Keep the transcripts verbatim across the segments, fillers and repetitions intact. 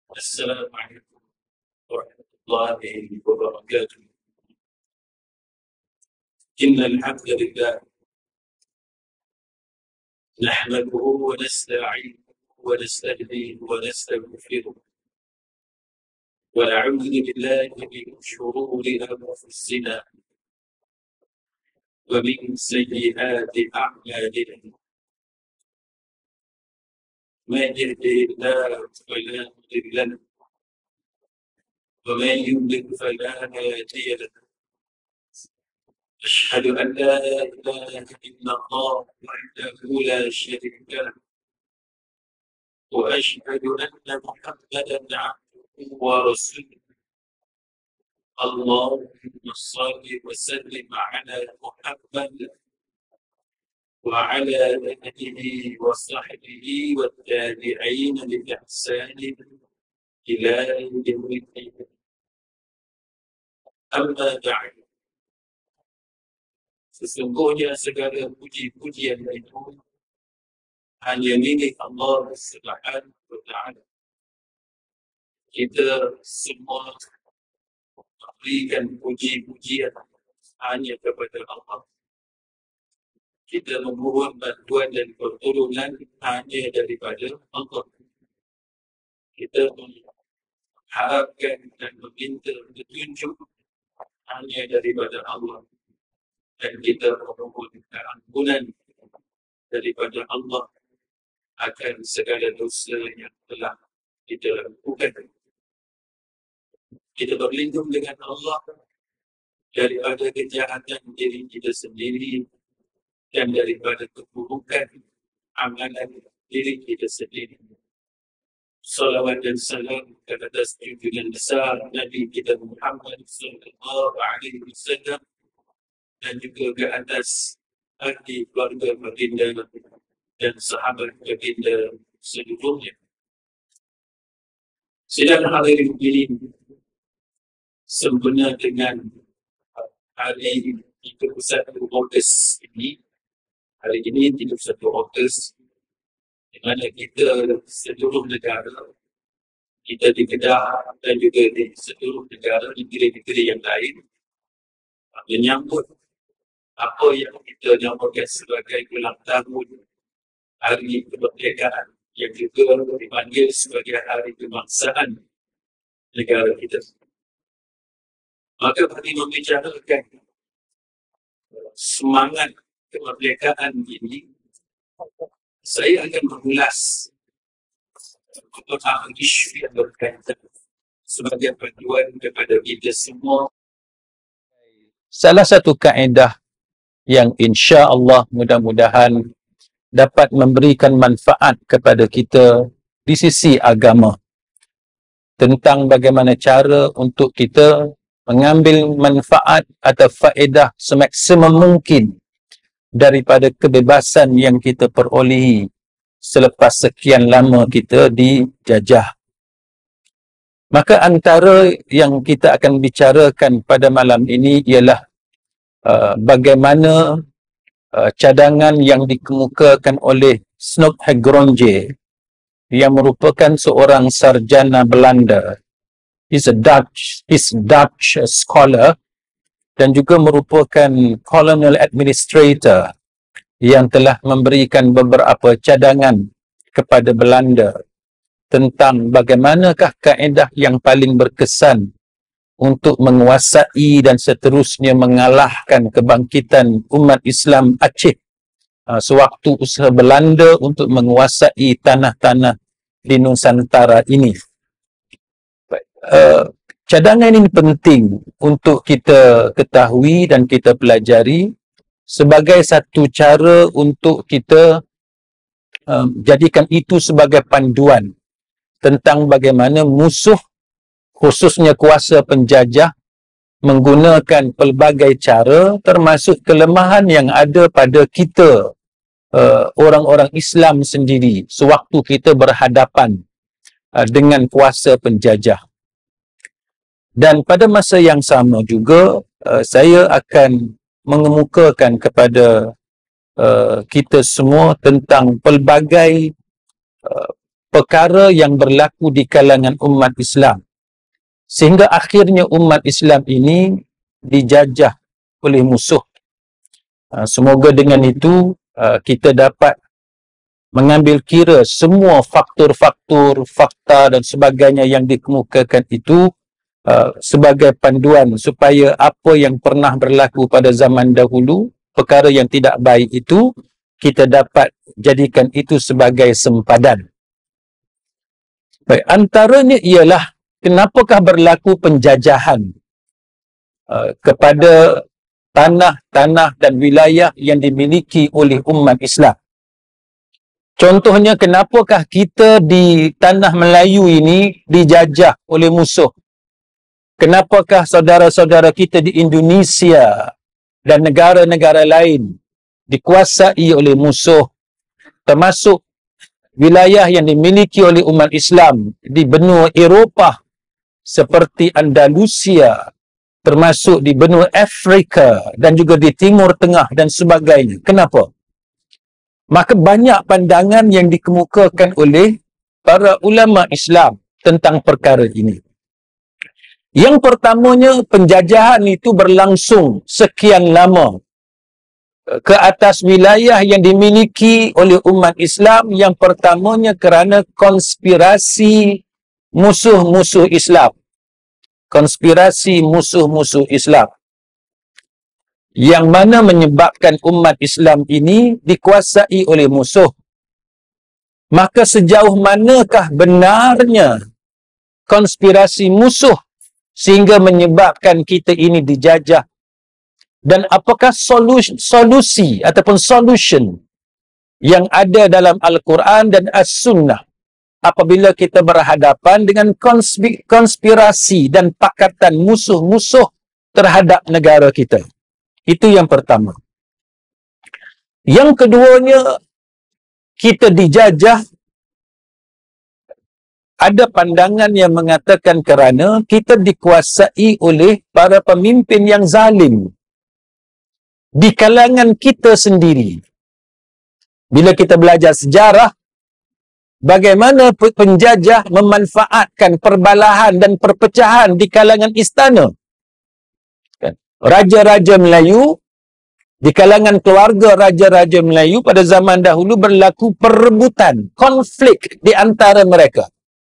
السلام عليكم ورحمة الله وبركاته. إن الحمد لله نحمده ونستعينه ونستهديه ونستغفره ونعوذ بالله من شرور أنفسنا ومن سيئات أعمالنا. من يهده الله فلا مضل له ومن يضلل فلا هادي له. أشهد أن لا إله إلا الله وحده لا شريك له وأشهد أن محمدا عبده ورسوله. اللهم صل وسلم على محمد وعلى آله وصحبه والتابعين بإحسان إلى يوم الدين. أما بعد، sesungguhnya segala puji-pujian itu hanya milik Allah Subhanahu wa Ta'ala. Kita semua memberikan puji-pujian hanya kepada Allah. Kita memohon bantuan dan pertolongan hanya daripada Allah. Kita mengharapkan dan meminta petunjuk hanya daripada Allah. Dan kita memohon ampunan daripada Allah akan segala dosa yang telah kita lakukan. Kita berlindung dengan Allah daripada kejahatan diri kita sendiri dan daripada keburukan amalan diri kita sendiri. Salawat dan salam ke atas junjungan besar Nabi kita Muhammad sallallahu alaihi wasallam dan juga ke atas ahli keluarga baginda dan sahabat baginda seluruhnya. Sidang hadirin hadirin, sempena dengan hari tiga puluh satu Ogos ini, hari ini tiga puluh satu Ogos, di mana kita seluruh negara, kita di Kedah dan juga di seluruh negara, negeri-negeri yang lain, menyambut apa yang kita namakan sebagai ulang tahun Hari Kemerdekaan, yang juga dipanggil sebagai Hari Kebangsaan negara kita. Maka bagi membicarakan semangat kemerdekaan ini, saya akan mengulas beberapa isu yang berkaitan sebagai panduan kepada kita semua. Salah satu kaedah yang insya Allah mudah-mudahan dapat memberikan manfaat kepada kita di sisi agama, tentang bagaimana cara untuk kita mengambil manfaat atau faedah semaksimum mungkin daripada kebebasan yang kita perolehi selepas sekian lama kita dijajah. Maka antara yang kita akan bicarakan pada malam ini ialah uh, bagaimana uh, cadangan yang dikemukakan oleh Snoep Hegronje, yang merupakan seorang sarjana Belanda. He's a Dutch, he's Dutch scholar dan juga merupakan colonial administrator yang telah memberikan beberapa cadangan kepada Belanda tentang bagaimanakah kaedah yang paling berkesan untuk menguasai dan seterusnya mengalahkan kebangkitan umat Islam Aceh sewaktu usaha Belanda untuk menguasai tanah-tanah di Nusantara ini. Uh, cadangan ini penting untuk kita ketahui dan kita pelajari sebagai satu cara untuk kita uh, jadikan itu sebagai panduan tentang bagaimana musuh, khususnya kuasa penjajah, menggunakan pelbagai cara termasuk kelemahan yang ada pada kita uh, orang-orang Islam sendiri sewaktu kita berhadapan uh, dengan kuasa penjajah. Dan pada masa yang sama juga uh, saya akan mengemukakan kepada uh, kita semua tentang pelbagai uh, perkara yang berlaku di kalangan umat Islam. Sehingga akhirnya umat Islam ini dijajah oleh musuh. Semoga dengan itu kita dapat mengambil kira semua faktor-faktor, fakta dan sebagainya yang dikemukakan itu Uh, sebagai panduan supaya apa yang pernah berlaku pada zaman dahulu, perkara yang tidak baik itu, kita dapat jadikan itu sebagai sempadan. Baik, antaranya ialah kenapakah berlaku penjajahan uh, kepada tanah-tanah dan wilayah yang dimiliki oleh umat Islam. Contohnya, kenapakah kita di tanah Melayu ini dijajah oleh musuh? Kenapakah saudara-saudara kita di Indonesia dan negara-negara lain dikuasai oleh musuh, termasuk wilayah yang dimiliki oleh umat Islam di benua Eropah seperti Andalusia, termasuk di benua Afrika dan juga di Timur Tengah dan sebagainya. Kenapa? Maka banyak pandangan yang dikemukakan oleh para ulama Islam tentang perkara ini. Yang pertamanya, penjajahan itu berlangsung sekian lama ke atas wilayah yang dimiliki oleh umat Islam. Yang pertamanya kerana konspirasi musuh-musuh Islam. Konspirasi musuh-musuh Islam. Yang mana menyebabkan umat Islam ini dikuasai oleh musuh. Maka sejauh manakah benarnya konspirasi musuh sehingga menyebabkan kita ini dijajah? Dan apakah solusi, solusi ataupun solution yang ada dalam Al-Quran dan As-Sunnah apabila kita berhadapan dengan konspirasi dan pakatan musuh-musuh terhadap negara kita? Itu yang pertama. Yang keduanya, kita dijajah. Ada pandangan yang mengatakan kerana kita dikuasai oleh para pemimpin yang zalim di kalangan kita sendiri. Bila kita belajar sejarah, bagaimana penjajah memanfaatkan perbalahan dan perpecahan di kalangan istana. Raja-raja Melayu, di kalangan keluarga raja-raja Melayu pada zaman dahulu berlaku perebutan, konflik di antara mereka.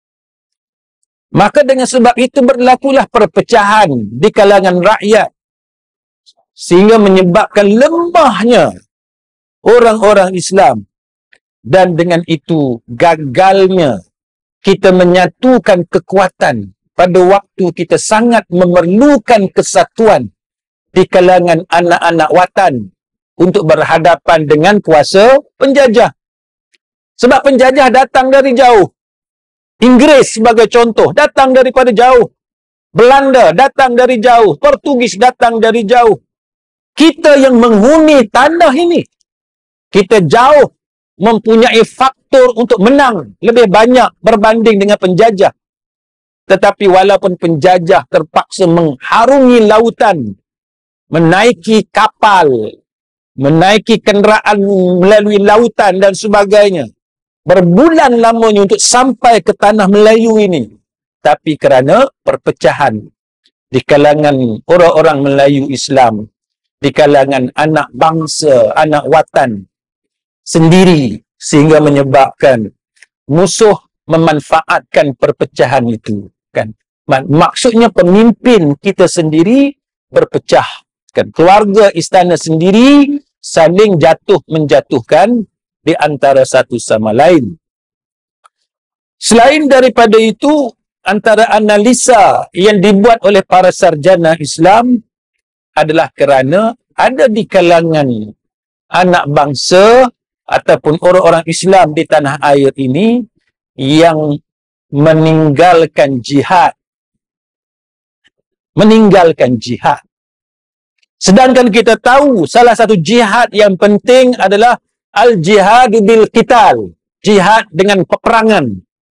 Maka dengan sebab itu berlakulah perpecahan di kalangan rakyat sehingga menyebabkan lemahnya orang-orang Islam, dan dengan itu gagalnya kita menyatukan kekuatan pada waktu kita sangat memerlukan kesatuan di kalangan anak-anak watan untuk berhadapan dengan kuasa penjajah. Sebab penjajah datang dari jauh. Inggris sebagai contoh, datang daripada jauh. Belanda datang dari jauh. Portugis datang dari jauh. Kita yang menghuni tanah ini, kita jauh mempunyai faktor untuk menang lebih banyak berbanding dengan penjajah. Tetapi walaupun penjajah terpaksa mengharungi lautan, menaiki kapal, menaiki kenderaan melalui lautan dan sebagainya, berbulan lamanya untuk sampai ke tanah Melayu ini. Tapi kerana perpecahan di kalangan orang-orang Melayu Islam, di kalangan anak bangsa, anak watan sendiri, sehingga menyebabkan musuh memanfaatkan perpecahan itu. Kan? Maksudnya pemimpin kita sendiri berpecah. Kan? Keluarga istana sendiri saling jatuh menjatuhkan di antara satu sama lain. Selain daripada itu, antara analisa yang dibuat oleh para sarjana Islam adalah kerana ada di kalangan anak bangsa ataupun orang-orang Islam di tanah air ini yang meninggalkan jihad. Meninggalkan jihad. Sedangkan kita tahu salah satu jihad yang penting adalah al-jihad bil qital, jihad dengan peperangan.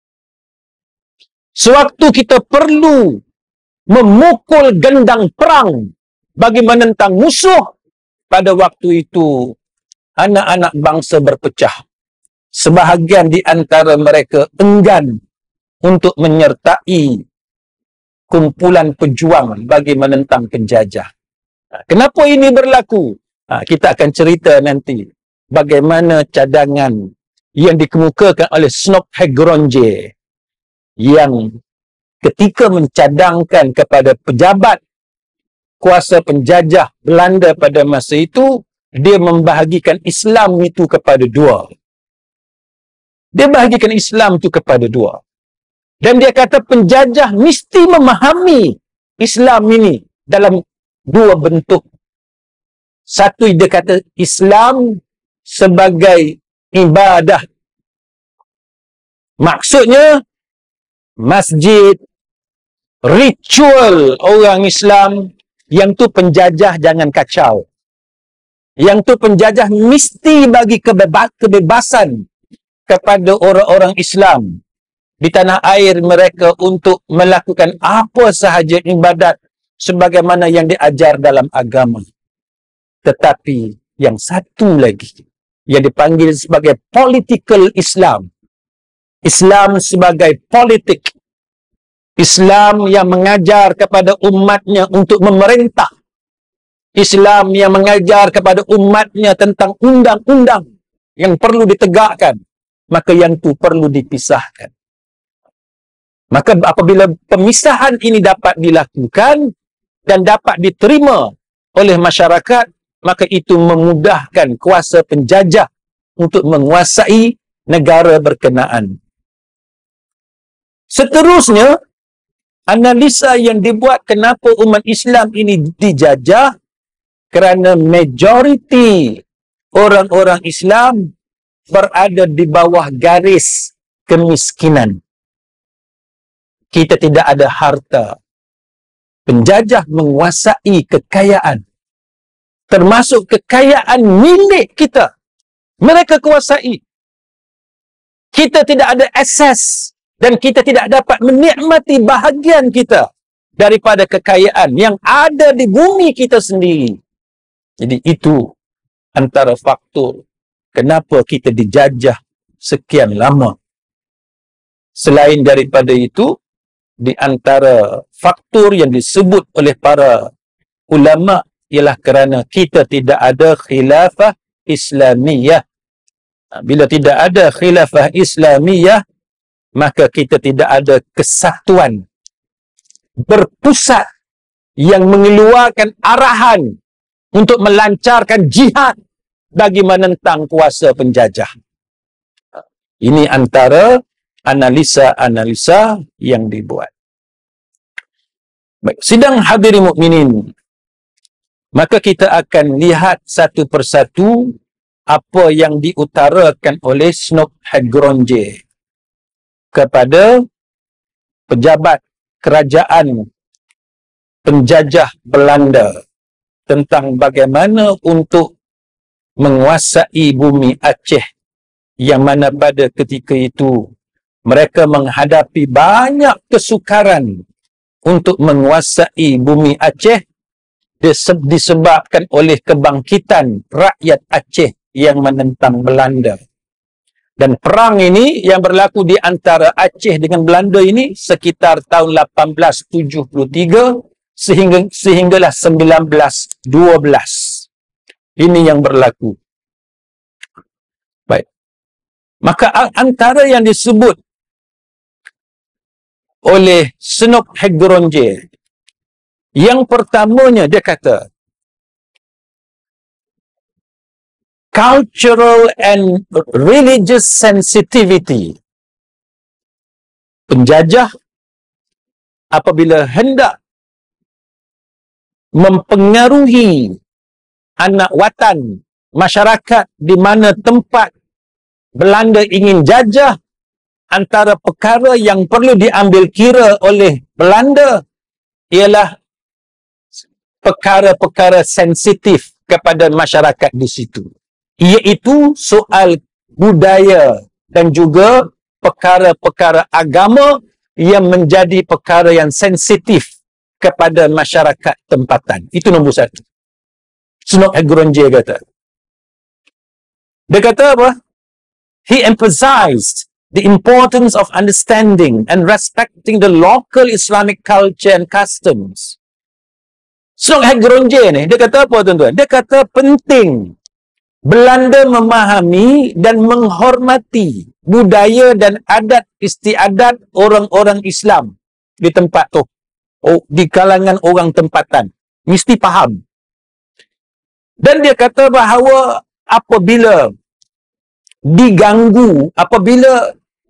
Sewaktu kita perlu memukul gendang perang bagi menentang musuh, pada waktu itu anak-anak bangsa berpecah. sebahagian di antara mereka enggan untuk menyertai kumpulan pejuang bagi menentang penjajah. Kenapa ini berlaku? Kita akan cerita nanti bagaimana cadangan yang dikemukakan oleh Snop Hegronje yang ketika mencadangkan kepada pejabat kuasa penjajah Belanda pada masa itu, dia membahagikan Islam itu kepada dua. Dia bahagikan Islam itu kepada dua. Dan dia kata penjajah mesti memahami Islam ini dalam dua bentuk. Satu, dia kata Islam sebagai ibadah. Maksudnya masjid, ritual orang Islam, yang tu penjajah jangan kacau. Yang tu penjajah mesti bagi kebeba kebebasan kepada orang-orang Islam di tanah air mereka untuk melakukan apa sahaja ibadat sebagaimana yang diajar dalam agama. Tetapi yang satu lagi yang dipanggil sebagai political Islam. Islam sebagai politik. Islam yang mengajar kepada umatnya untuk memerintah. Islam yang mengajar kepada umatnya tentang undang-undang yang perlu ditegakkan. Maka yang itu perlu dipisahkan. Maka apabila pemisahan ini dapat dilakukan dan dapat diterima oleh masyarakat, maka itu memudahkan kuasa penjajah untuk menguasai negara berkenaan. Seterusnya, analisa yang dibuat kenapa umat Islam ini dijajah, kerana majoriti orang-orang Islam berada di bawah garis kemiskinan. Kita tidak ada harta. Penjajah menguasai kekayaan. Termasuk kekayaan milik kita. Mereka kuasai. Kita tidak ada akses dan kita tidak dapat menikmati bahagian kita daripada kekayaan yang ada di bumi kita sendiri. Jadi itu antara faktor kenapa kita dijajah sekian lama. Selain daripada itu, di antara faktor yang disebut oleh para ulama ialah kerana kita tidak ada khilafah Islamiyah. Bila tidak ada khilafah Islamiyah, maka kita tidak ada kesatuan berpusat yang mengeluarkan arahan untuk melancarkan jihad bagi menentang kuasa penjajah. Ini antara analisa-analisa yang dibuat. Baik, sidang hadirin mukminin, maka kita akan lihat satu persatu apa yang diutarakan oleh Snop Hegronje kepada pejabat kerajaan penjajah Belanda tentang bagaimana untuk menguasai bumi Aceh, yang mana pada ketika itu mereka menghadapi banyak kesukaran untuk menguasai bumi Aceh disebabkan oleh kebangkitan rakyat Aceh yang menentang Belanda. Dan perang ini yang berlaku di antara Aceh dengan Belanda ini sekitar tahun lapan belas tujuh puluh tiga sehingga sehinggalah sembilan belas dua belas. Ini yang berlaku. Baik. Maka antara yang disebut oleh Snop Hegronje, yang pertamanya dia kata cultural and religious sensitivity. Penjajah apabila hendak mempengaruhi anak watan masyarakat di mana tempat Belanda ingin jajah, antara perkara yang perlu diambil kira oleh Belanda ialah perkara-perkara sensitif kepada masyarakat di situ, iaitu soal budaya dan juga perkara-perkara agama yang menjadi perkara yang sensitif kepada masyarakat tempatan. Itu nombor satu. Snop Hegronje kata. Dia kata apa? he emphasized the importance of understanding and respecting the local Islamic culture and customs. Snok Hegronje ni, dia kata apa tuan-tuan? Dia kata penting Belanda memahami dan menghormati budaya dan adat istiadat orang-orang Islam di tempat tu. Oh, di kalangan orang tempatan. Mesti faham. Dan dia kata bahawa apabila diganggu, apabila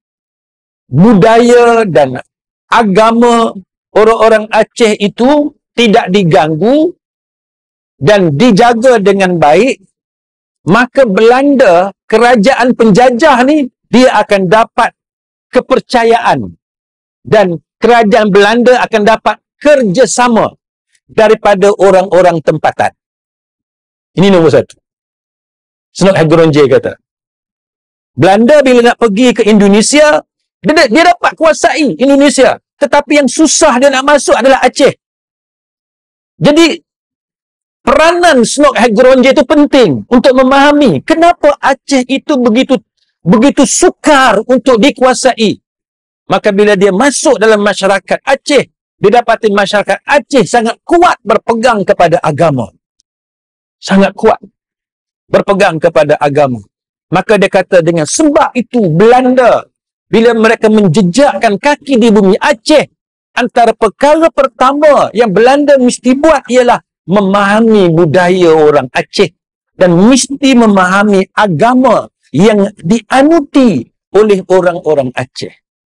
budaya dan agama orang-orang Aceh itu tidak diganggu dan dijaga dengan baik, maka Belanda, kerajaan penjajah ni, dia akan dapat kepercayaan dan kerajaan Belanda akan dapat kerjasama daripada orang-orang tempatan. Ini nombor satu. Snok Hegronje kata, Belanda bila nak pergi ke Indonesia, dia, dia dapat kuasai Indonesia. Tetapi yang susah dia nak masuk adalah Aceh. Jadi, peranan Snok Hegronje itu penting untuk memahami kenapa Aceh itu begitu begitu sukar untuk dikuasai. Maka bila dia masuk dalam masyarakat Aceh, dia dapati masyarakat Aceh sangat kuat berpegang kepada agama. Sangat kuat berpegang kepada agama. Maka dia kata dengan sebab itu Belanda, bila mereka menjejakkan kaki di bumi Aceh, antara perkara pertama yang Belanda mesti buat ialah memahami budaya orang Aceh dan mesti memahami agama yang dianuti oleh orang-orang Aceh.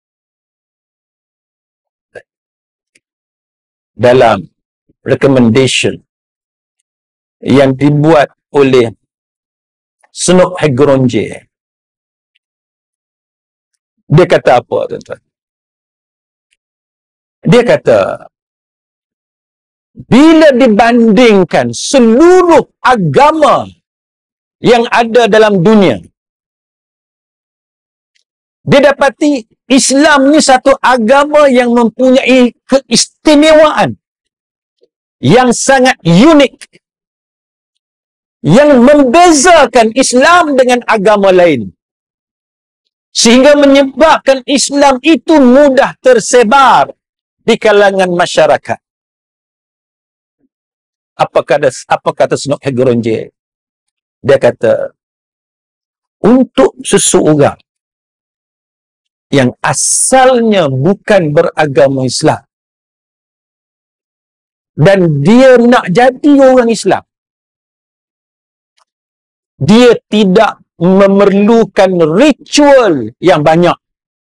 Dalam recommendation yang dibuat oleh Snok Hegronje, dia kata apa, tuan-tuan? Dia kata, bila dibandingkan seluruh agama yang ada dalam dunia, dia dapati Islam ni satu agama yang mempunyai keistimewaan yang sangat unik, yang membezakan Islam dengan agama lain, sehingga menyebabkan Islam itu mudah tersebar di kalangan masyarakat. Apa kata, apa kata Snok Hegronje? Dia kata, untuk seseorang yang asalnya bukan beragama Islam dan dia nak jadi orang Islam, dia tidak memerlukan ritual yang banyak.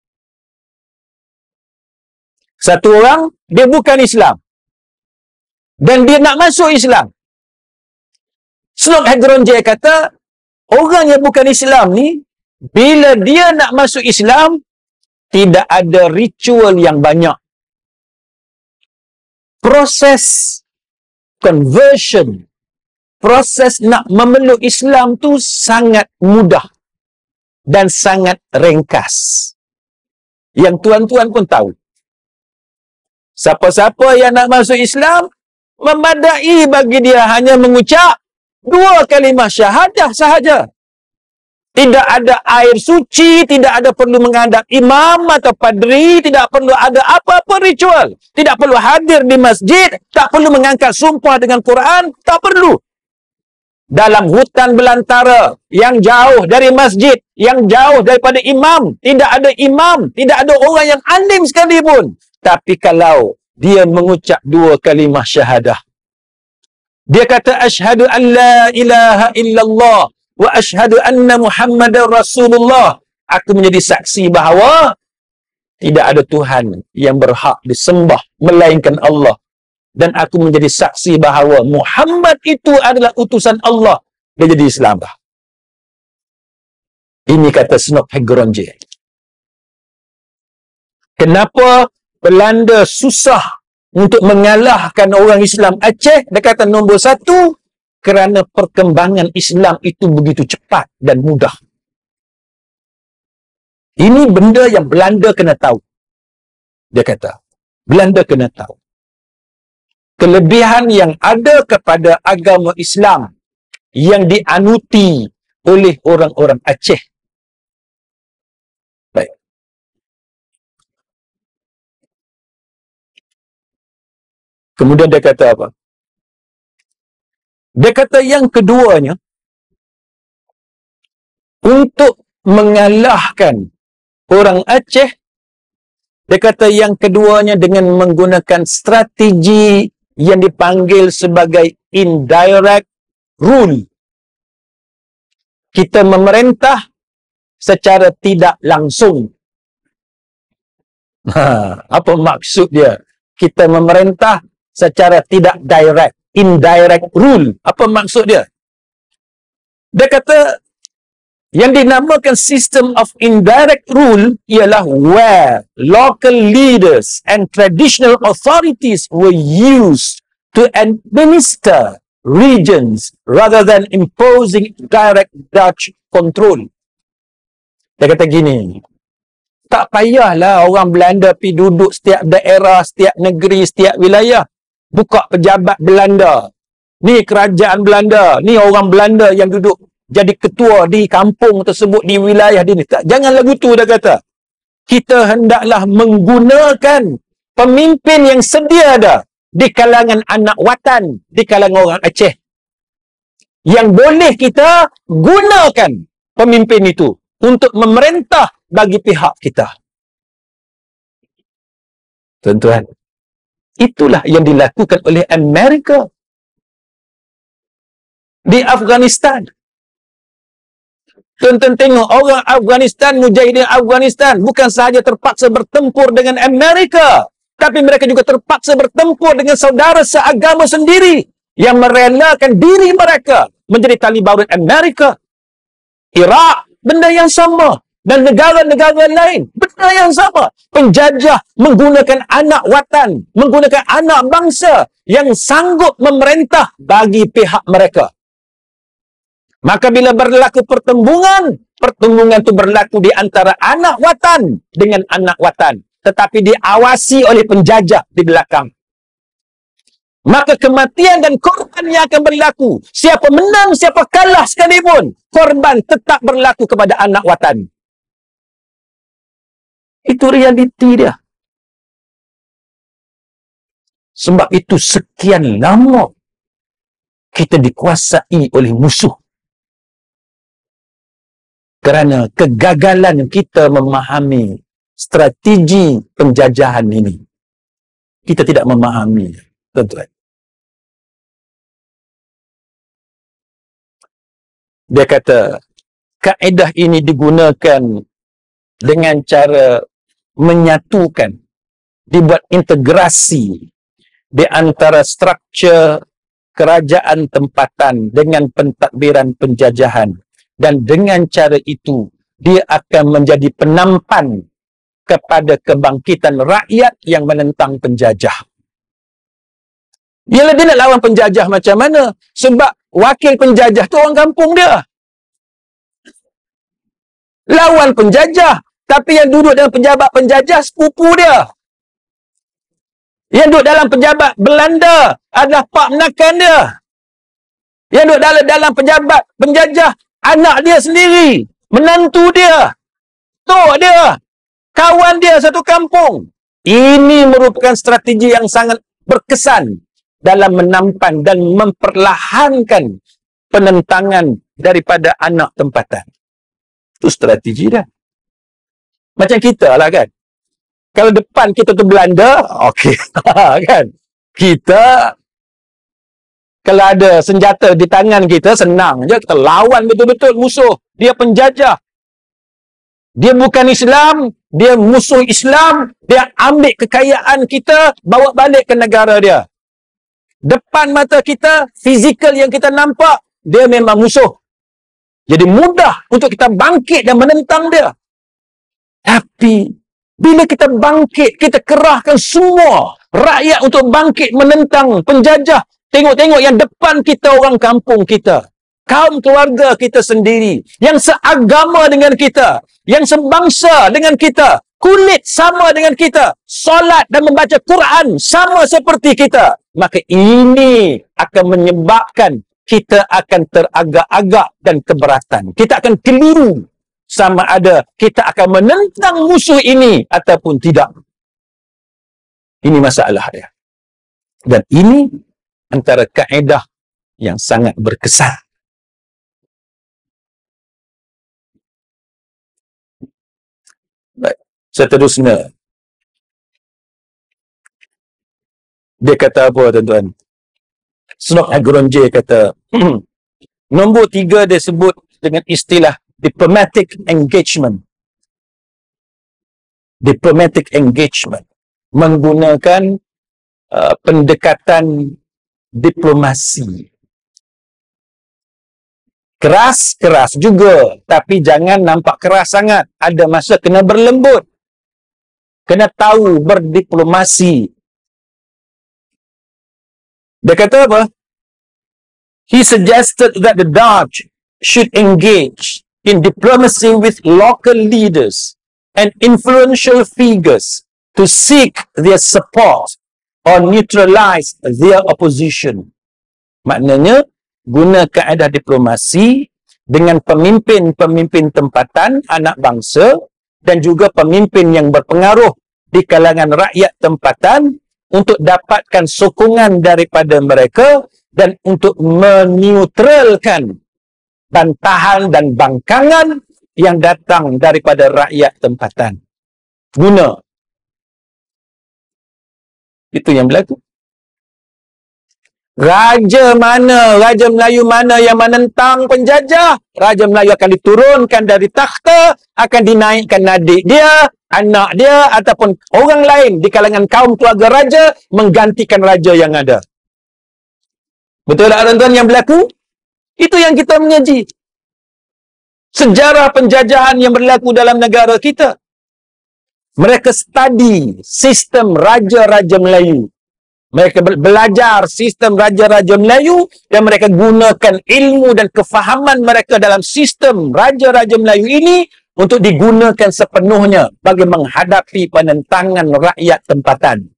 Satu orang, dia bukan Islam dan dia nak masuk Islam. Snok Hegronje kata, orang yang bukan Islam ni, bila dia nak masuk Islam, tidak ada ritual yang banyak. Proses conversion, proses nak memeluk Islam tu sangat mudah dan sangat ringkas. Yang tuan-tuan pun tahu. Siapa-siapa yang nak masuk Islam, memadai bagi dia hanya mengucap dua kalimah syahadah sahaja. Tidak ada air suci, tidak ada perlu menghadap imam atau padri, tidak perlu ada apa-apa ritual. Tidak perlu hadir di masjid, tak perlu mengangkat sumpah dengan Quran, tak perlu. Dalam hutan belantara yang jauh dari masjid, yang jauh daripada imam, tidak ada imam, tidak ada orang yang alim sekalipun. Tapi kalau dia mengucap dua kalimah syahadah, dia kata asyhadu an la ilaha illallah wa asyhadu anna Muhammadar Rasulullah. Aku menjadi saksi bahawa tidak ada Tuhan yang berhak disembah melainkan Allah. Dan aku menjadi saksi bahawa Muhammad itu adalah utusan Allah. Dia jadi Islam. Ini kata Snok Hegronje. Kenapa Belanda susah untuk mengalahkan orang Islam Aceh? Dia kata nombor satu, kerana perkembangan Islam itu begitu cepat dan mudah. Ini benda yang Belanda kena tahu. Dia kata, Belanda kena tahu. Kelebihan yang ada kepada agama Islam yang dianuti oleh orang-orang Aceh Kemudian dia kata apa? Dia kata yang keduanya, untuk mengalahkan orang Aceh, dia kata yang keduanya dengan menggunakan strategi yang dipanggil sebagai indirect rule. Kita memerintah secara tidak langsung. Ha, apa maksud dia? Kita memerintah secara tidak direct, indirect rule. Apa maksud dia? Dia kata yang dinamakan system of indirect rule ialah where local leaders and traditional authorities were used to administer regions rather than imposing direct Dutch control. Dia kata gini, tak payahlah orang Belanda pergi duduk setiap daerah, setiap negeri, setiap wilayah. Buka pejabat Belanda. Ni kerajaan Belanda. Ni orang Belanda yang duduk jadi ketua di kampung tersebut, di wilayah di ni. Tak, jangan lagu tu, dia kata. Kita hendaklah menggunakan pemimpin yang sedia ada di kalangan anak watan, di kalangan orang Aceh. Yang boleh kita gunakan pemimpin itu untuk memerintah bagi pihak kita. Tuan-tuan, itulah yang dilakukan oleh Amerika di Afghanistan. Tuan-tuan tengok, orang Afghanistan, mujahidin Afghanistan bukan sahaja terpaksa bertempur dengan Amerika, tapi mereka juga terpaksa bertempur dengan saudara seagama sendiri yang merelakan diri mereka menjadi tali baut Amerika. Iraq, benda yang sama. Dan negara-negara lain, benda yang sama. Penjajah menggunakan anak watan, menggunakan anak bangsa yang sanggup memerintah bagi pihak mereka. Maka bila berlaku pertembungan, pertembungan itu berlaku di antara anak watan dengan anak watan, tetapi diawasi oleh penjajah di belakang. Maka kematian dan korban yang akan berlaku, siapa menang, siapa kalah sekalipun, korban tetap berlaku kepada anak watan. Itu realiti dia. Sebab itu sekian lama kita dikuasai oleh musuh. Kerana kegagalan kita memahami strategi penjajahan ini. Kita tidak memahami, tuan-tuan. Dia kata, kaedah ini digunakan dengan cara menyatukan, dibuat integrasi di antara struktur kerajaan tempatan dengan pentadbiran penjajahan. Dan dengan cara itu, dia akan menjadi penampan kepada kebangkitan rakyat yang menentang penjajah. Dia dia nak lawan penjajah macam mana? Sebab wakil penjajah tu orang kampung dia. Lawan penjajah, tapi yang duduk dalam pejabat penjajah sepupu dia. Yang duduk dalam pejabat Belanda adalah pak menakan dia. Yang duduk dalam dalam pejabat penjajah anak dia sendiri, menantu dia, tok dia, kawan dia satu kampung. Ini merupakan strategi yang sangat berkesan dalam menampan dan memperlahankan penentangan daripada anak tempatan. Itu strategi dah. Macam kita lah kan. Kalau depan kita tu Belanda, okey. Kan? Kita kalau ada senjata di tangan kita, senang je. Kita lawan betul-betul musuh. Dia penjajah. Dia bukan Islam. Dia musuh Islam. Dia ambil kekayaan kita, bawa balik ke negara dia. Depan mata kita, fizikal yang kita nampak, dia memang musuh. Jadi mudah untuk kita bangkit dan menentang dia. Tapi, bila kita bangkit, kita kerahkan semua rakyat untuk bangkit menentang penjajah. Tengok-tengok yang depan kita orang kampung kita. Kaum keluarga kita sendiri. Yang seagama dengan kita. Yang sebangsa dengan kita. Kulit sama dengan kita. Solat dan membaca Quran sama seperti kita. Maka ini akan menyebabkan kita akan teragak-agak dan keberatan. Kita akan keliru. Sama ada kita akan menentang musuh ini ataupun tidak. Ini masalah dia. Dan ini antara kaedah yang sangat berkesan. Baik. Seterusnya, dia kata apa, tuan-tuan? Snok Agronje kata, nombor tiga dia sebut dengan istilah diplomatic engagement. Diplomatic engagement. Menggunakan uh, pendekatan diplomasi. Keras-keras juga, tapi jangan nampak keras sangat. Ada masa kena berlembut. Kena tahu berdiplomasi. Dia kata apa? He suggested that the Dutch should engage in diplomacy with local leaders and influential figures to seek their support or neutralize their opposition. Maknanya, guna kaedah diplomasi dengan pemimpin-pemimpin tempatan, anak bangsa, dan juga pemimpin yang berpengaruh di kalangan rakyat tempatan untuk dapatkan sokongan daripada mereka dan untuk meneutralkan bantahan dan bangkangan yang datang daripada rakyat tempatan. Guna. Itu yang berlaku. Raja mana, Raja Melayu mana yang menentang penjajah, Raja Melayu akan diturunkan dari takhta, akan dinaikkan adik dia, anak dia, ataupun orang lain di kalangan kaum keluarga raja menggantikan raja yang ada. Betul tak, tuan-tuan, yang berlaku? Itu yang kita mengaji. Sejarah penjajahan yang berlaku dalam negara kita. Mereka study sistem raja-raja Melayu. Mereka belajar sistem raja-raja Melayu dan mereka gunakan ilmu dan kefahaman mereka dalam sistem raja-raja Melayu ini untuk digunakan sepenuhnya bagi menghadapi penentangan rakyat tempatan.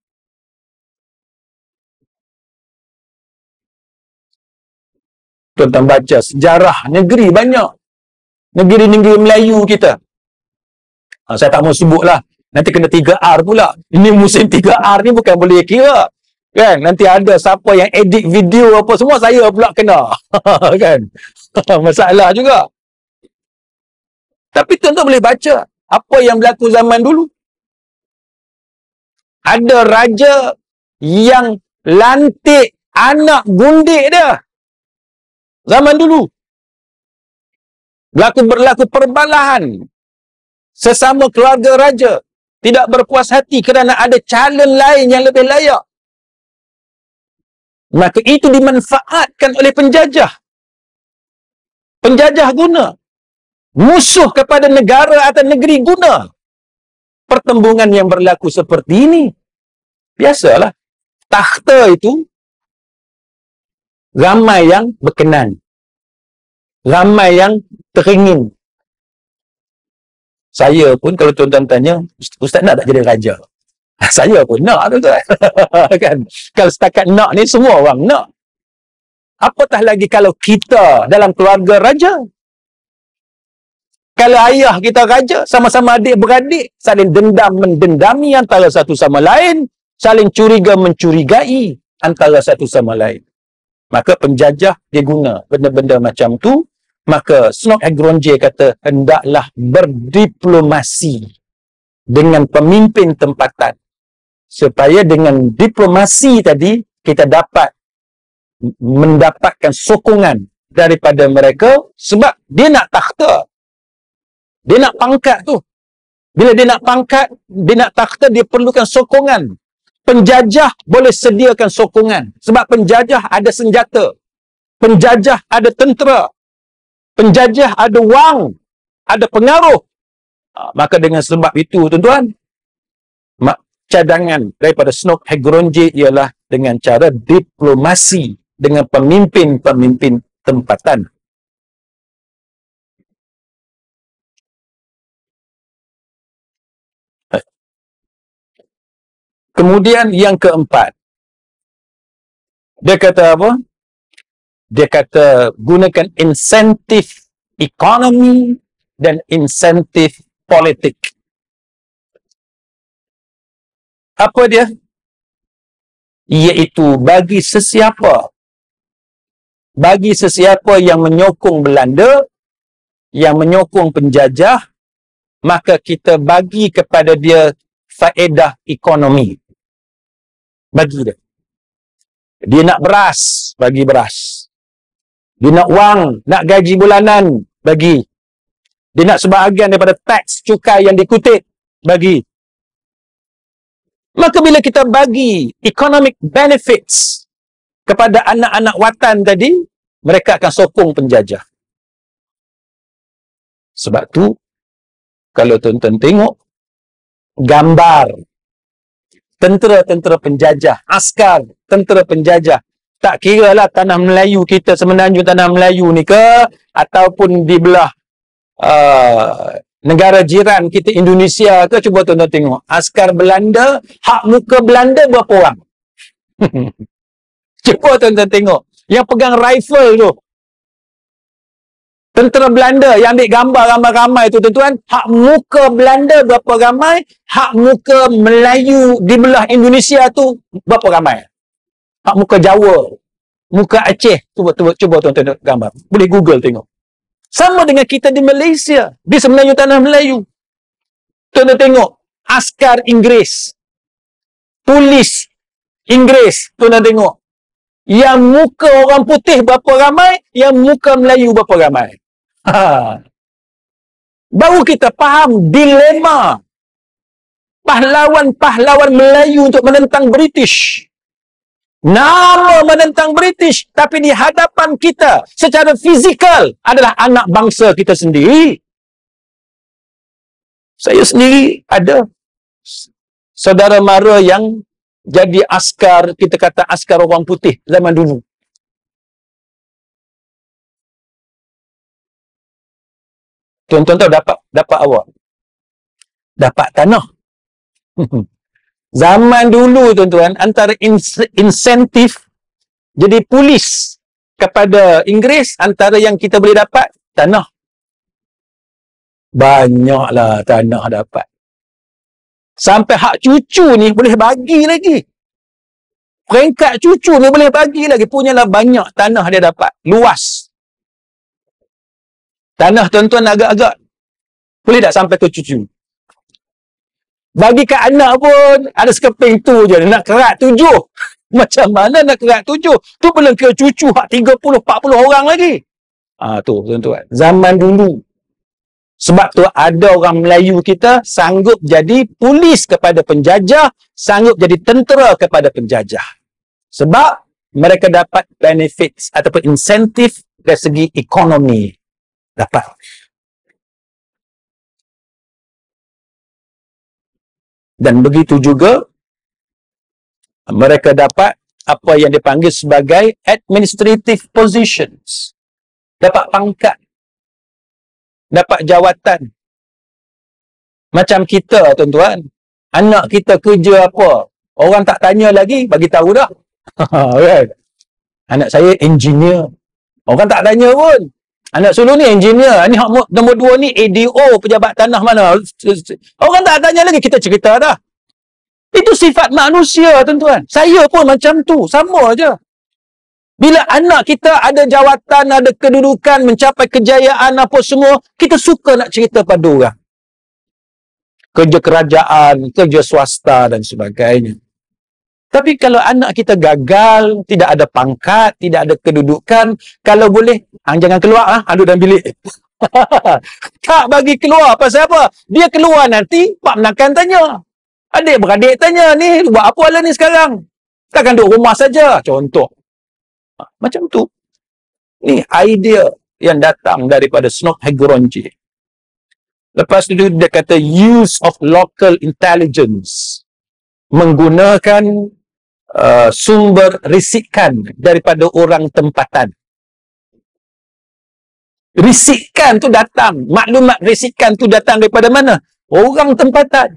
Tuan-tuan baca sejarah negeri banyak. Negeri-negeri Melayu kita. Ha, saya tak mau sebutlah. Nanti kena tiga R pula. Ini musim tiga R ni bukan boleh kira. Kan? Nanti ada siapa yang edit video apa semua, saya pula kena. Kan? Masalah juga. Tapi tuan-tuan boleh baca apa yang berlaku zaman dulu. Ada raja yang lantik anak gundik dia. Zaman dulu. Berlaku berlaku perbalahan. Sesama keluarga raja tidak berpuas hati kerana ada calon lain yang lebih layak. Maka itu dimanfaatkan oleh penjajah. Penjajah guna. Musuh kepada negara atau negeri guna. Pertembungan yang berlaku seperti ini. Biasalah. Takhta itu ramai yang berkenan. Ramai yang teringin. Saya pun kalau tuan-tuan tanya, Ustaz nak tak jadi raja? Saya pun nak, tuan-tuan. Kan? Kalau setakat nak ni, semua orang nak. Apatah lagi kalau kita dalam keluarga raja. Kalau ayah kita raja, sama-sama adik-beradik, saling dendam mendendami antara satu sama lain, saling curiga mencurigai antara satu sama lain. Maka penjajah dia guna benda-benda macam tu. Maka Snok Agronje kata hendaklah berdiplomasi dengan pemimpin tempatan. Supaya dengan diplomasi tadi kita dapat mendapatkan sokongan daripada mereka sebab dia nak takhta. Dia nak pangkat tu. Bila dia nak pangkat, dia nak takhta, dia perlukan sokongan. Penjajah boleh sediakan sokongan. Sebab penjajah ada senjata. Penjajah ada tentera. Penjajah ada wang. Ada pengaruh. Ha, maka dengan sebab itu, tuan-tuan, cadangan daripada Snok Agronje ialah dengan cara diplomasi dengan pemimpin-pemimpin tempatan. Kemudian yang keempat, dia kata apa? Dia kata gunakan insentif ekonomi dan insentif politik. Apa dia? iaitu bagi sesiapa bagi sesiapa yang menyokong Belanda, yang menyokong penjajah, maka kita bagi kepada dia faedah ekonomi. Bagi dia. Dia nak beras, bagi beras. Dia nak wang, nak gaji bulanan, bagi. Dia nak sebahagian daripada teks cukai yang dikutip, bagi. Maka bila kita bagi economic benefits kepada anak-anak watan tadi, mereka akan sokong penjajah. Sebab tu, kalau tuan-tuan tengok gambar tentera-tentera penjajah, askar tentera penjajah, tak kira lah tanah Melayu kita, semenanjung tanah Melayu ni ke, ataupun di belah uh, negara jiran kita Indonesia ke, cuba tuan-tuan tengok askar Belanda, hak muka Belanda berapa orang? Cuba tuan-tuan tengok yang pegang rifle tu, tentera Belanda yang ambil gambar ramai-ramai tu tuan-tuan, hak muka Belanda berapa ramai, hak muka Melayu di belah Indonesia tu berapa ramai? Hak muka Jawa, muka Aceh, cuba cuba cuba tuan-tuan tengok gambar. Boleh Google tengok. Sama dengan kita di Malaysia, di semenanjung tanah Melayu. Tuan-tuan tengok askar Inggeris, polis Inggeris, tuan-tuan tengok. Yang muka orang putih berapa ramai, yang muka Melayu berapa ramai. Ha. Baru kita faham dilema pahlawan-pahlawan Melayu untuk menentang British. Nama menentang British, tapi di hadapan kita secara fizikal adalah anak bangsa kita sendiri. Saya sendiri ada saudara mara yang jadi askar, kita kata askar orang putih zaman dulu. Tuan-tuan tahu dapat dapat awak? Dapat tanah. Zaman dulu tuan-tuan, antara ins- insentif jadi polis kepada Inggeris, antara yang kita boleh dapat tanah. Banyaklah tanah dapat. Sampai hak cucu ni boleh bagi lagi. Peringkat cucu ni boleh bagi lagi. Punyalah banyak tanah dia dapat. Luas. Tanah tuan-tuan agak-agak boleh tak sampai ke cucu. Bagi kat anak pun ada sekeping tu je. Nak kerat tujuh. Macam mana nak kerat tujuh? Tu belum ke cucu hak tiga puluh empat puluh orang lagi. Ah tu tuan-tuan. Zaman dulu. Sebab tu ada orang Melayu kita sanggup jadi polis kepada penjajah, sanggup jadi tentera kepada penjajah. Sebab mereka dapat benefits ataupun insentif dari segi ekonomi. Dapat. Dan begitu juga mereka dapat apa yang dipanggil sebagai administrative positions. Dapat pangkat. Dapat jawatan. Macam kita tuan-tuan, anak kita kerja apa, orang tak tanya lagi, bagi tahu dah. Right? Anak saya engineer, orang tak tanya pun. Anak sulung ni engineer, ni hak nombor dua ni A D O, pejabat tanah mana, orang tak tanya lagi, kita cerita dah. Itu sifat manusia tuan-tuan. Saya pun macam tu, sama aja. Bila anak kita ada jawatan, ada kedudukan, mencapai kejayaan apa semua, kita suka nak cerita pada orang. Kerja kerajaan, kerja swasta dan sebagainya. Tapi kalau anak kita gagal, tidak ada pangkat, tidak ada kedudukan, kalau boleh, hang jangan keluar, ah, adu dalam bilik. Tak bagi keluar, pasal apa? Dia keluar nanti, pak menakan tanya. Adik-beradik tanya, ni buat apa lah ni sekarang? Takkan duduk rumah saja, contoh. Macam tu. Ni idea yang datang daripada Snop Hegeronji. Lepas itu dia kata use of local intelligence. Menggunakan uh, sumber risikan daripada orang tempatan. Risikan tu datang. Maklumat risikan tu datang daripada mana? Orang tempatan.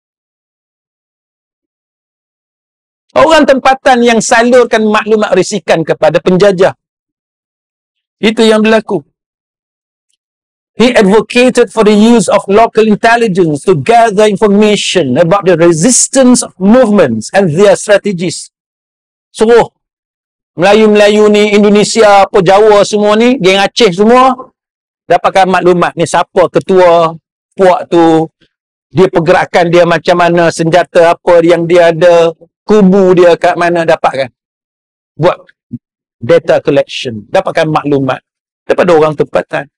Orang tempatan yang salurkan maklumat risikan kepada penjajah. Itu yang berlaku. He advocated for the use of local intelligence to gather information about the resistance of movements and their strategies. suruh Melayu-Melayu ni, Indonesia, apa Jawa semua ni, geng Aceh semua, dapatkan maklumat ni siapa ketua puak tu, dia pergerakan dia macam mana, senjata apa yang dia ada, kubu dia kat mana, dapatkan. Buat data collection, dapatkan maklumat daripada orang tempatan.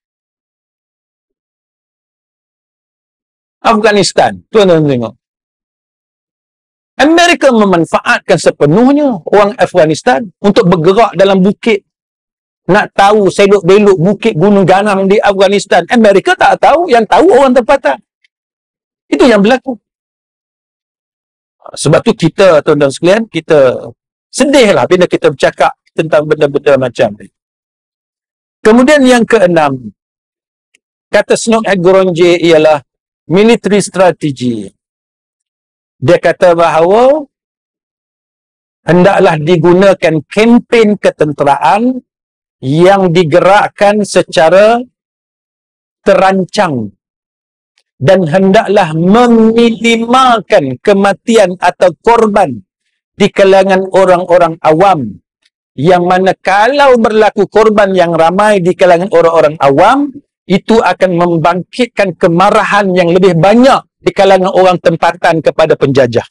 Afghanistan, tuan-tuan tengok. Amerika memanfaatkan sepenuhnya orang Afghanistan untuk bergerak dalam bukit. Nak tahu selok-belok bukit gunung ganang di Afghanistan. Amerika tak tahu, yang tahu orang tempatan. Itu yang berlaku. Sebab tu kita, tuan-tuan sekalian, kita sedihlah bila kita bercakap tentang benda-benda macam ni. Kemudian yang keenam, kata Snook Hagoronje ialah military strategy. Dia kata bahawa hendaklah digunakan kempen ketenteraan yang digerakkan secara terancang dan hendaklah meminimalkan kematian atau korban di kalangan orang-orang awam, yang mana kalau berlaku korban yang ramai di kalangan orang-orang awam, itu akan membangkitkan kemarahan yang lebih banyak di kalangan orang tempatan kepada penjajah.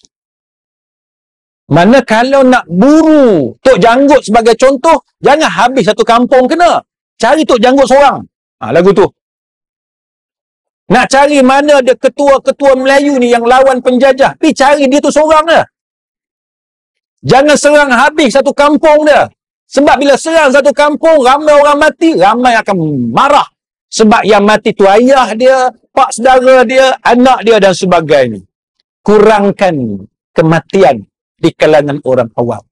Mana kalau nak buru Tok Janggut sebagai contoh, jangan habis satu kampung kena. Cari Tok Janggut seorang. Ha, lagu tu. Nak cari mana ada ketua-ketua Melayu ni yang lawan penjajah, pergi cari dia tu seorang dia. Jangan serang habis satu kampung dia. Sebab bila serang satu kampung, ramai orang mati, ramai akan marah. Sebab yang mati tu ayah dia, pak saudara dia, anak dia dan sebagainya. Kurangkan kematian di kalangan orang awam.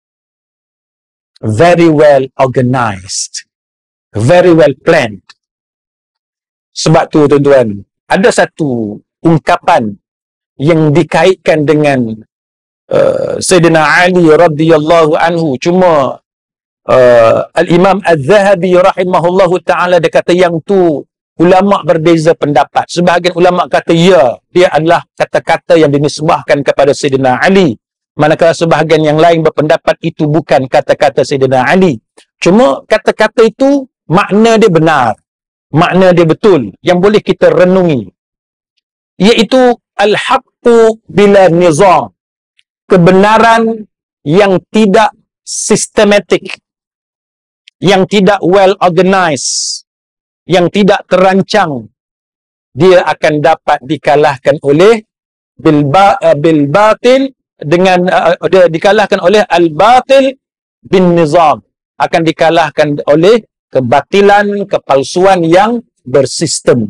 Very well organized. Very well planned. Sebab tu tuan-tuan, ada satu ungkapan yang dikaitkan dengan uh, Sayyidina Ali radhiyallahu anhu. Cuma Uh, Al-Imam Az-Zahabi rahimahullahu ta'ala dia kata yang tu ulama' berbeza pendapat. Sebahagian ulama' kata ya, dia adalah kata-kata yang dinisbahkan kepada Sayyidina Ali, manakala sebahagian yang lain berpendapat itu bukan kata-kata Sayyidina Ali. Cuma kata-kata itu makna dia benar, makna dia betul, yang boleh kita renungi, iaitu al-haqqu bila nizam, kebenaran yang tidak sistematik, yang tidak well organized, yang tidak terancang, dia akan dapat dikalahkan oleh bil, ba, uh, bil batil dengan uh, dia dikalahkan oleh al batil bin nizam, akan dikalahkan oleh kebatilan, kepalsuan yang bersistem.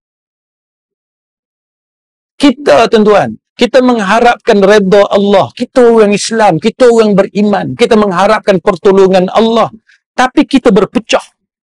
Kita tuan-tuan, kita mengharapkan redha Allah, kita orang Islam, kita orang beriman, kita mengharapkan pertolongan Allah. Tapi kita berpecah.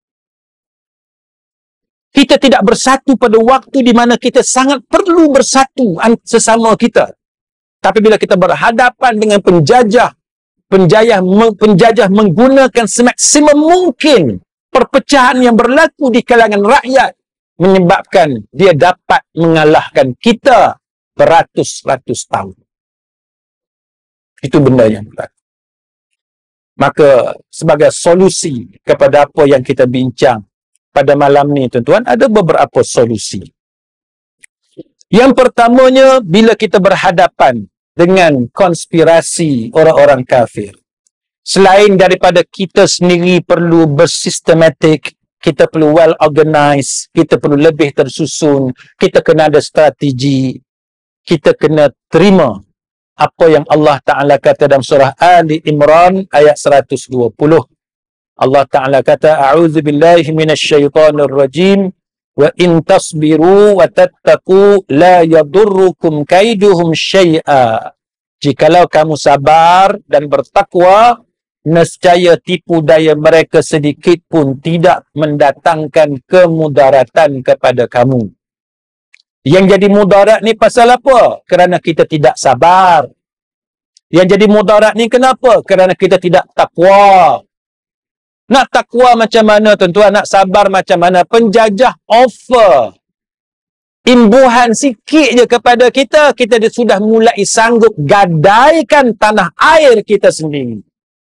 Kita tidak bersatu pada waktu di mana kita sangat perlu bersatu sesama kita. Tapi bila kita berhadapan dengan penjajah, penjajah, penjajah menggunakan semaksimum mungkin perpecahan yang berlaku di kalangan rakyat, menyebabkan dia dapat mengalahkan kita beratus-ratus tahun. Itu benda yang berlaku. Maka sebagai solusi kepada apa yang kita bincang pada malam ni tuan-tuan, ada beberapa solusi. Yang pertamanya, bila kita berhadapan dengan konspirasi orang-orang kafir, selain daripada kita sendiri perlu bersistematik, kita perlu well organized, kita perlu lebih tersusun, kita kena ada strategi, kita kena terima apa yang Allah Ta'ala kata dalam surah Ali Imran ayat seratus dua puluh. Allah Ta'ala kata, A'udzu billahi minasyaitonir rajim, wa in tasbiru wa tattaqu la yadurrukum kaiduhum syai'a. Jikalau kamu sabar dan bertakwa, nescaya tipu daya mereka sedikit pun tidak mendatangkan kemudaratan kepada kamu. Yang jadi mudarat ni pasal apa? Kerana kita tidak sabar. Yang jadi mudarat ni kenapa? Kerana kita tidak takwa. Nak takwa macam mana tuan-tuan? Nak sabar macam mana? Penjajah offer imbuhan sikit je kepada kita, kita sudah mulai sanggup gadaikan tanah air kita sendiri.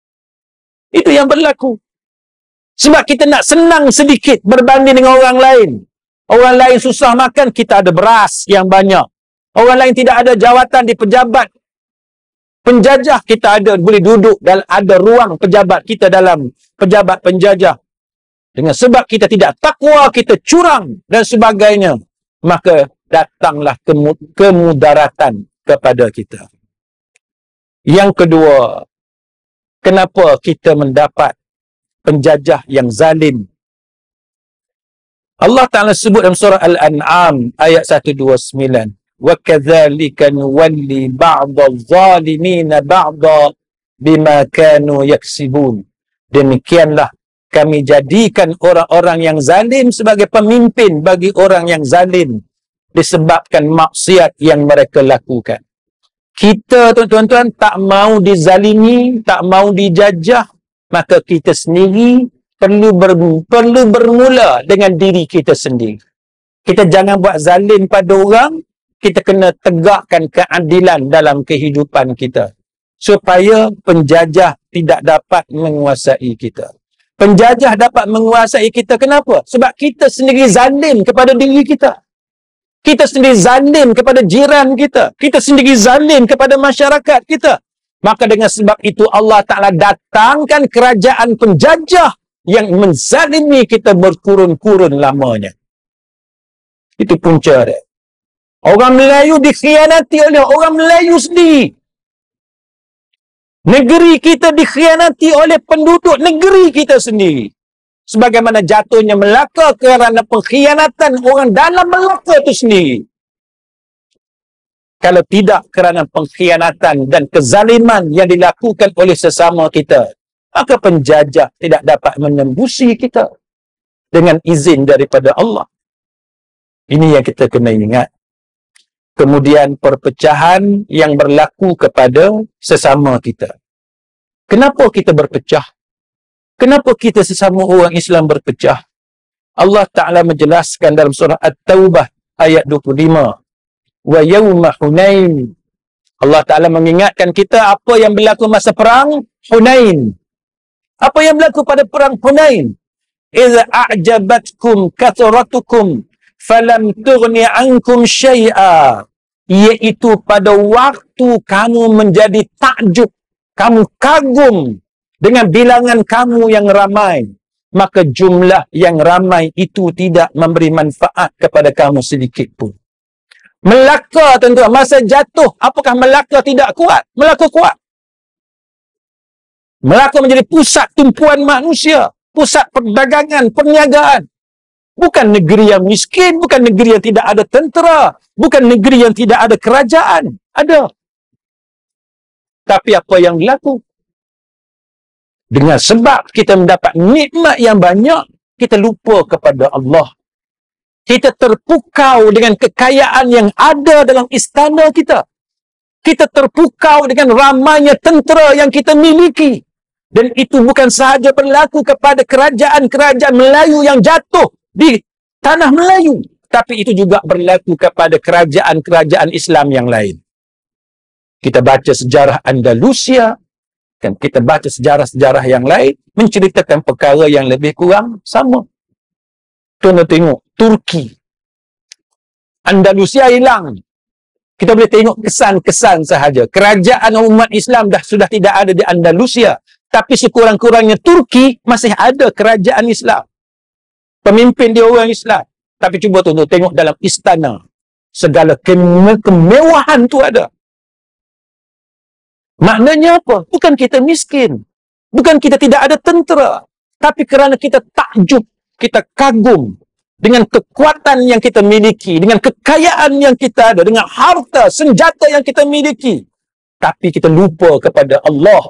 Itu yang berlaku. Sebab kita nak senang sedikit berbanding dengan orang lain. Orang lain susah makan, kita ada beras yang banyak. Orang lain tidak ada jawatan di pejabat penjajah, kita ada, boleh duduk dan ada ruang pejabat kita dalam pejabat penjajah. Dengan sebab kita tidak takwa, kita curang dan sebagainya, maka datanglah kemudaratan kepada kita. Yang kedua, kenapa kita mendapat penjajah yang zalim? Allah Ta'ala sebut dalam surah Al-An'am ayat seratus dua puluh sembilan. وَكَذَلِكَ نُوَلِّي بَعْضَ الظَّالِمِينَ بَعْضًا بِمَا كَانُوا يَكْسِبُونَ. Demikianlah kami jadikan orang-orang yang zalim sebagai pemimpin bagi orang yang zalim disebabkan maksiat yang mereka lakukan. Kita, tuan-tuan, tak mau dizalimi, tak mau dijajah, maka kita sendiri perlu ber, perlu bermula dengan diri kita sendiri. Kita jangan buat zalim pada orang, kita kena tegakkan keadilan dalam kehidupan kita supaya penjajah tidak dapat menguasai kita. Penjajah dapat menguasai kita kenapa? Sebab kita sendiri zalim kepada diri kita. Kita sendiri zalim kepada jiran kita. Kita sendiri zalim kepada masyarakat kita. Maka dengan sebab itu Allah Ta'ala datangkan kerajaan penjajah yang menzalimi kita berkurun-kurun lamanya. Itu punca dia. Orang Melayu dikhianati oleh orang Melayu sendiri. Negeri kita dikhianati oleh penduduk negeri kita sendiri. Sebagaimana jatuhnya Melaka kerana pengkhianatan orang dalam Melaka itu sendiri. Kalau tidak kerana pengkhianatan dan kezaliman yang dilakukan oleh sesama kita, maka penjajah tidak dapat menembusi kita dengan izin daripada Allah. Ini yang kita kena ingat. Kemudian perpecahan yang berlaku kepada sesama kita. Kenapa kita berpecah? Kenapa kita sesama orang Islam berpecah? Allah Ta'ala menjelaskan dalam surah At-Taubah ayat dua puluh lima. Wa yawma Hunain. Allah Ta'ala mengingatkan kita apa yang berlaku masa perang Hunain. Apa yang berlaku pada perang Hunain? Iza a'jabatkum kathratukum falam tughni ankum syai'a, iaitu pada waktu kamu menjadi takjub, kamu kagum dengan bilangan kamu yang ramai, maka jumlah yang ramai itu tidak memberi manfaat kepada kamu sedikit pun. Melaka, tuan-tuan, masa jatuh, apakah Melaka tidak kuat? Melaka kuat. Melaka menjadi pusat tumpuan manusia, pusat perdagangan, perniagaan. Bukan negeri yang miskin, bukan negeri yang tidak ada tentera, bukan negeri yang tidak ada kerajaan. Ada. Tapi apa yang berlaku? Dengan sebab kita mendapat nikmat yang banyak, kita lupa kepada Allah. Kita terpukau dengan kekayaan yang ada dalam istana kita. Kita terpukau dengan ramainya tentera yang kita miliki. Dan itu bukan sahaja berlaku kepada kerajaan-kerajaan Melayu yang jatuh di tanah Melayu, tapi itu juga berlaku kepada kerajaan-kerajaan Islam yang lain. Kita baca sejarah Andalusia, kan, kita baca sejarah-sejarah yang lain, menceritakan perkara yang lebih kurang sama. Tuan-tuan tengok, Turki. Andalusia hilang. Kita boleh tengok kesan-kesan sahaja. Kerajaan umat Islam dah sudah tidak ada di Andalusia, tapi sekurang-kurangnya Turki masih ada kerajaan Islam. Pemimpin dia orang Islam. Tapi cuba tuan-tuan tengok dalam istana. Segala keme kemewahan tu ada. Maknanya apa? Bukan kita miskin. Bukan kita tidak ada tentera. Tapi kerana kita takjub, kita kagum dengan kekuatan yang kita miliki, dengan kekayaan yang kita ada, dengan harta, senjata yang kita miliki. Tapi kita lupa kepada Allah.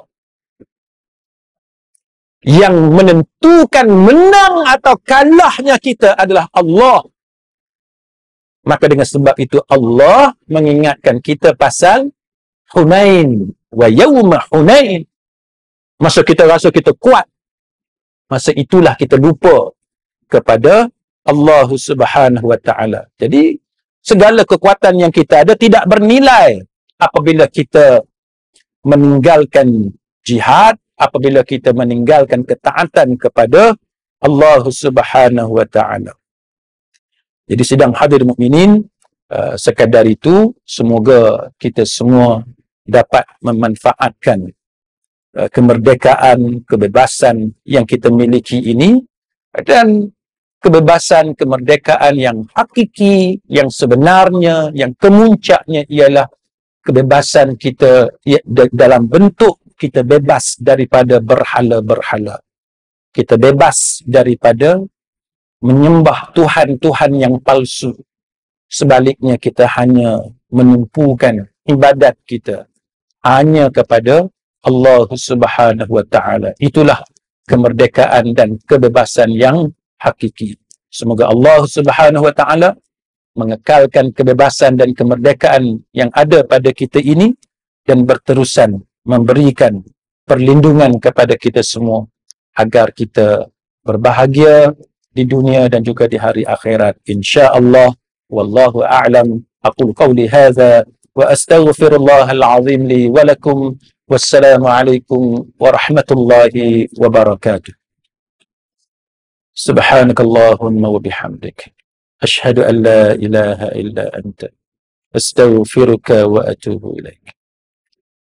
Yang menentukan menang atau kalahnya kita adalah Allah. Maka dengan sebab itu Allah mengingatkan kita pasal Hunain. Wa yawma Hunain. Masa kita rasa kita kuat, masa itulah kita lupa kepada Allah Subhanahu wa Ta'ala. Jadi segala kekuatan yang kita ada tidak bernilai apabila kita meninggalkan jihad, apabila kita meninggalkan ketaatan kepada Allah Subhanahu wa taala. Jadi sidang hadir mukminin, uh, sekadar itu, semoga kita semua dapat memanfaatkan uh, kemerdekaan, kebebasan yang kita miliki ini, dan kebebasan, kemerdekaan yang hakiki, yang sebenarnya, yang kemuncaknya ialah kebebasan kita ya, dalam bentuk kita bebas daripada berhala-berhala. Kita bebas daripada menyembah Tuhan-Tuhan yang palsu. Sebaliknya kita hanya menumpukan ibadat kita hanya kepada Allah Subhanahu wa taala. Itulah kemerdekaan dan kebebasan yang hakiki. Semoga Allah Subhanahu wa taala mengekalkan kebebasan dan kemerdekaan yang ada pada kita ini dan berterusan memberikan perlindungan kepada kita semua agar kita berbahagia di dunia dan juga di hari akhirat, insya-Allah. Wallahu a'lam. Aqulu qawli hadza wa astaghfirullahal azim li wa lakum. Wassalamu alaikum warahmatullahi wabarakatuh. Subhanakallahumma wa bihamdik, ashhadu an la ilaha illa anta, astaghfiruka wa atubu ilaik.